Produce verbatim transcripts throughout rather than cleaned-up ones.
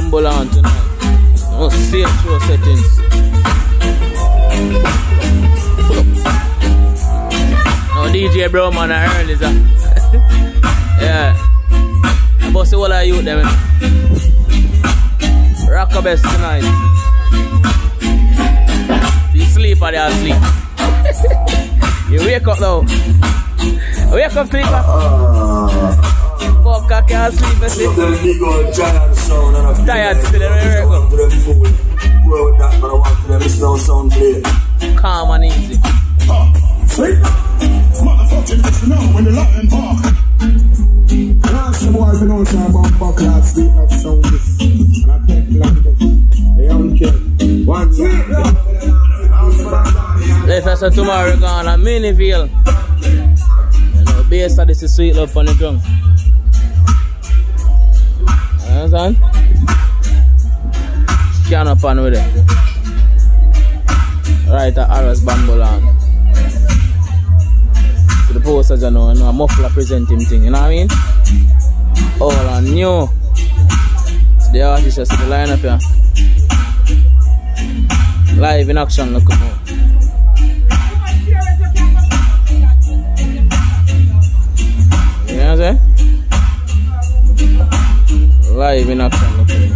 Bumble on tonight. No safe show settings. No D J bro man I early sir. Yeah. I bust all of you them. Rock a best tonight. You sleep or they are asleep. You wake up now. Wake up sleeper. Fuck I can't sleep I see. Tired still and wake up. Calm and easy. Sweet motherfucking bitch know when the lion bark. Some boys in ocean about buckler, sweet love sound this. And I take like this. They don't care. One sweet love. If I say tomorrow we're going to Miniville. You know, based on this is sweet love on the drum. You understand? Can up on with it. Right at Arras Bamboland. So the posters you know, you know, a muffler presenting thing, you know what I mean? All on new. So the artists just see the lineup here. Live in action, look at me. You know what I'm saying? Live in action, look at me.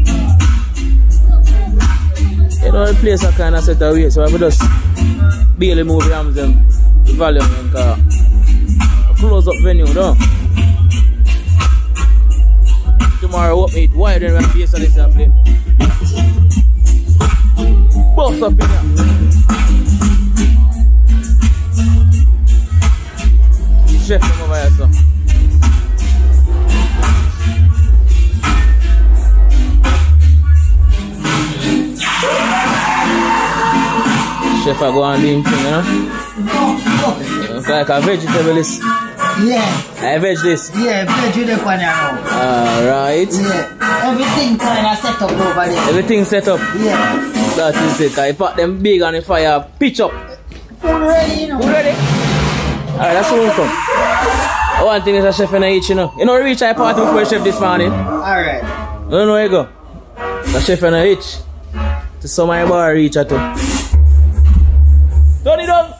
You know the place I kind of set away, so I would just barely move the arms and volume and car. Close up venue, though. Tomorrow, what meet? Why then when I face on this and play? Boss up in here. Chef them over here, so. Chef I go and do him thing, you know? It's like a vegetableist. Yeah. I veg this? Yeah, veg with the pan around. Alright. Yeah. Everything kind of set up over there. Everything set up? Yeah. That is it. I put them big on the fire, pitch up. Food ready, you know. Food ready? Alright, that's what we come. One thing is a chef in the each, you know. You know, reach I party before the chef this morning. Alright. You don't know where you go. The chef in the each. To some of my bar reach at all. Turn it on.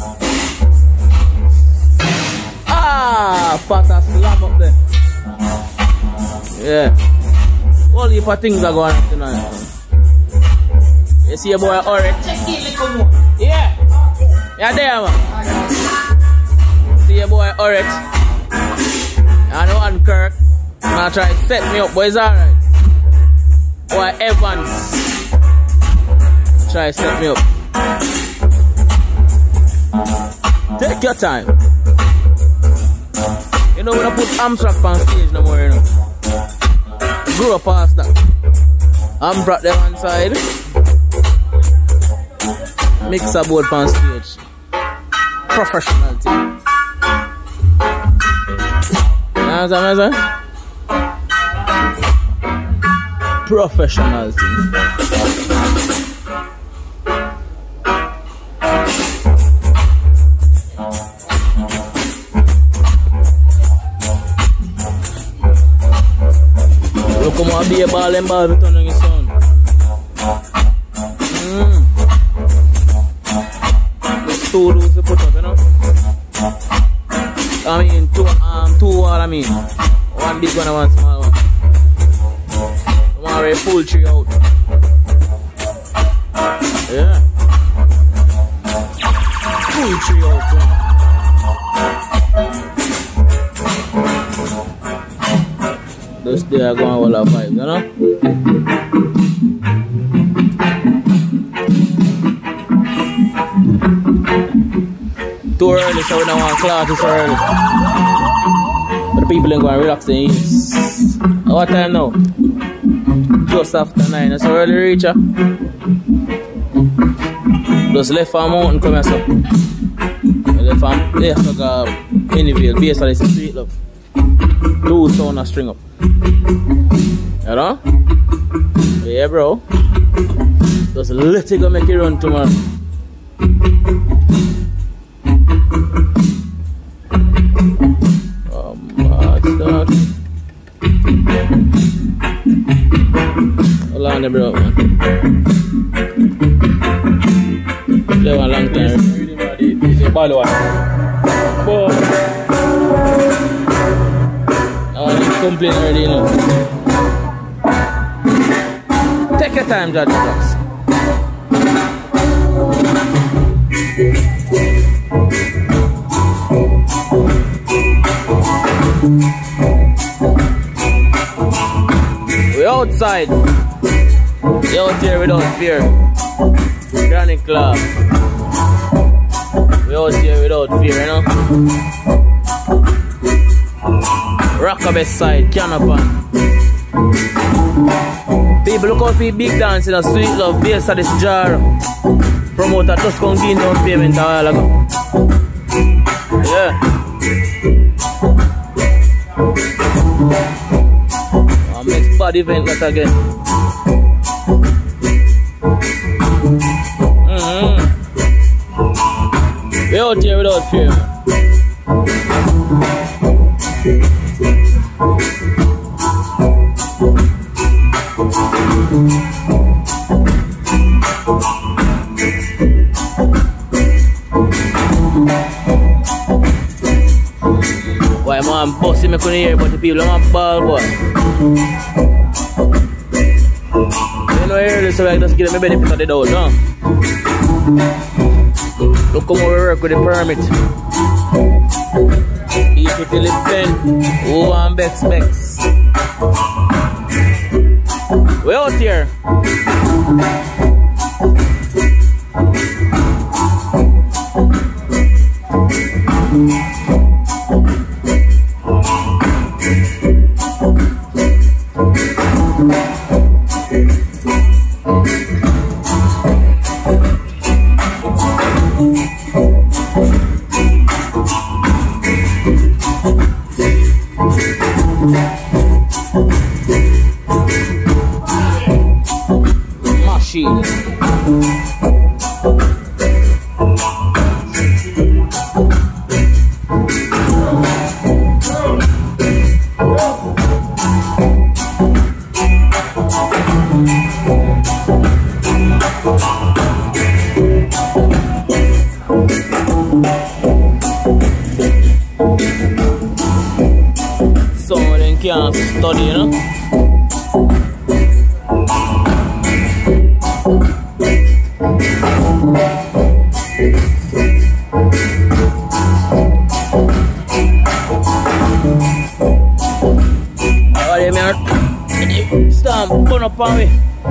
Ah, pot a slam up there. Yeah. All heap of things are going on tonight. You see your boy Orit? Yeah. Yeah, there, man. See your boy Orit. And one Kirk. Now try to set me up, boys, alright. Boy Evans. Try to set me up. Take your time. You know when I put Amtrak on stage no more, you know. Grow up past that. Amtrak there one side. Mixer board on stage. Professional team. You know what I'm saying? Professional team. Look come on, be a ball and ball with on your son. Mm. Two rules to put up, you know. I mean, two um two wall. I mean, one big one and one small one. I want to pull tree out. Yeah. Pull tree out. Those they are going all our vibes, you know? Too early, so we don't want classes so early. But the people ain't going to relax their ears. What time now? Just after nine, that's early reach, huh? Just left for a mountain, come here, so. Left for yeah, so go Miniville, based on this sweet love. Two sound a string up. You know? Yeah, bro. Just let it go make it run tomorrow. Um, uh, start. How long they broke, man? Play one long time. It's a bad one. Boy. I want to complain already, you know. Take your time, Judge Box. We outside. We out here without fear. Granny Club. We out here without fear, you know. Rockabye side, Canapan. People look out for big dance in a Sweet Love base of this jar. Promoter just come give down payment a while ago. Yeah. Our next bad event that again. Mm-hmm. We out here without fear. Why man bossy me couldn't hear but the people I'm a ball boy. You know hear this so I just give them a benefit of the doubt, no? Look how we work with the permit. Eat it till it bend. Who want Bex Bex? We out here. Machine. Some of them can't study, you know. Alright, man. Stop, burn up on me.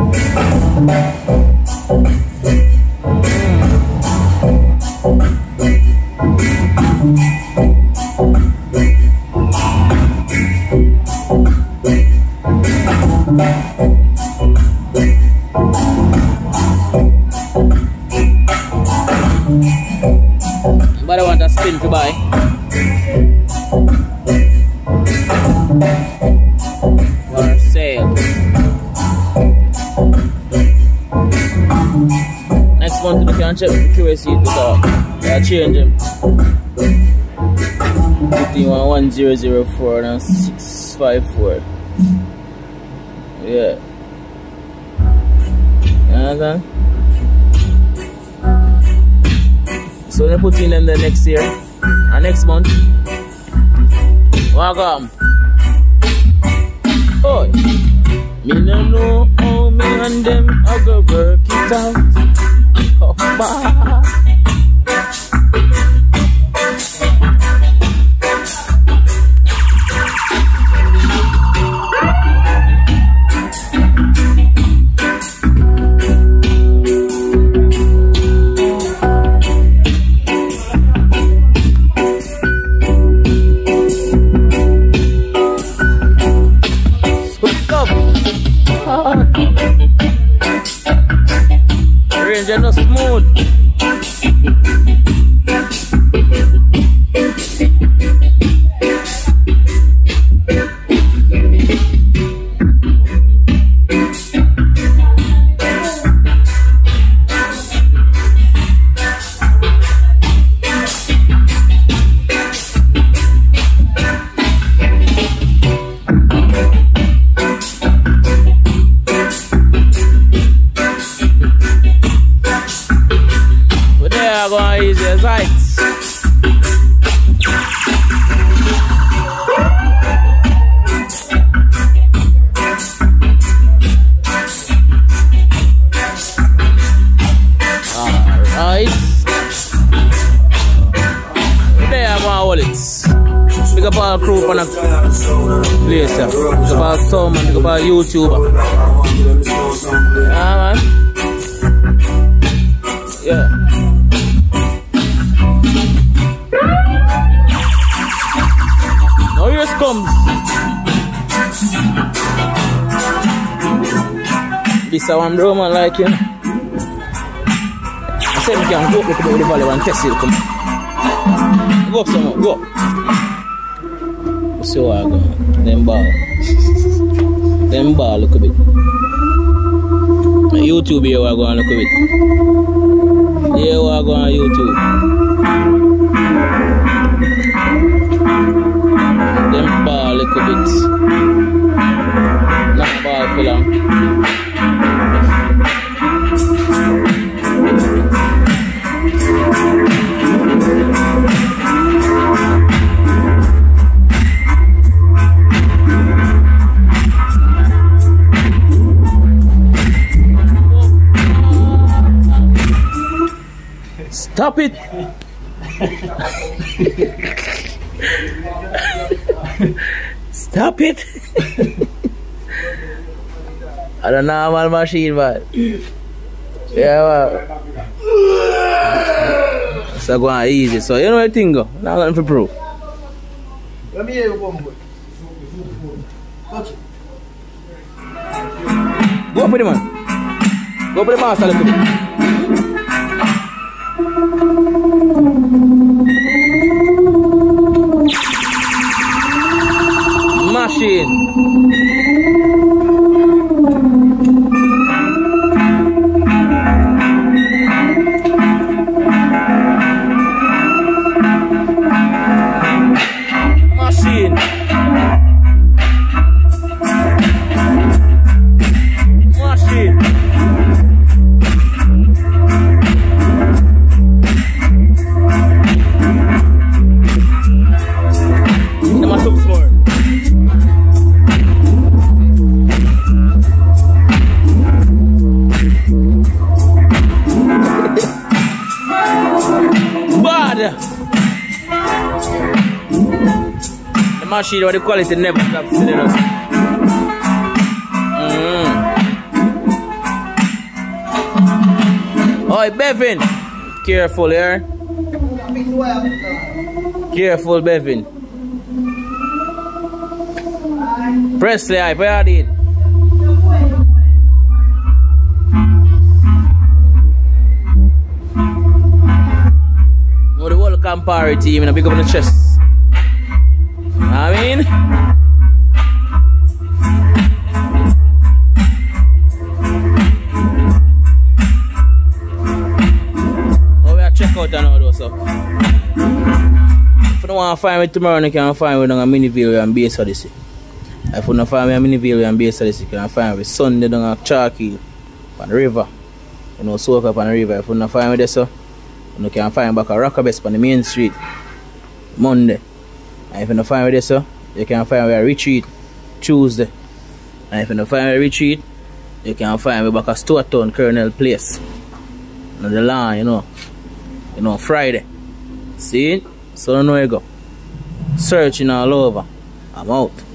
But I want a spin to buy. For sale. Next month you can check the Q S C to talk. I'll change them. Between one zero zero four and six five four. Yeah. You understand? So they put in them the next year and next month. Welcome. Oh, me no know how me and them I go work it out. Oh, bye. Range and no smooth. up on a place, yeah. Pick up our sound, man. Pick up our YouTuber. Yeah, man. Yeah. Now here it comes. This is one bro, man, like him. I said we can go up with the valley and test it. Come. Go up some more, go. See what I go. Them ball. Them ball, look a bit. YouTube here, I go and look a bit. Here, I go on YouTube. Them ball, look a bit. Not ball for long. Stop it! Stop it! I don't know normal machine, man. Yeah, man. So go on easy. So you know the thing go. Now nothing for proof. Let me hear you one more. Go up with the man. Go up with the master a little bit. Machine. Machine. Machine. Them are so smart. The machine or the quality never stops in us. Mm. Oi, Bevin! Careful here. Careful, Bevin. Presley, I where did? No, the whole Campari team and a big up on the chest. I mean, oh, we are check out now though, so if you don't want to find me tomorrow, you can find me on a mini video and base Odyssey. If you don't find me on a mini video and base Odyssey, you can find me Sunday down at Chalky on the river. You know, soak up on the river. If you don't find me there, so you can find me back at Rockabest on the main street Monday. And if you don't find me there, so you can find me at Retreat Tuesday. And if you don't find me at Retreat, you can find me back at Stourton, Colonel Place. On the line, you know. You know, Friday. See it? So I know where you go. Searching all over. I'm out.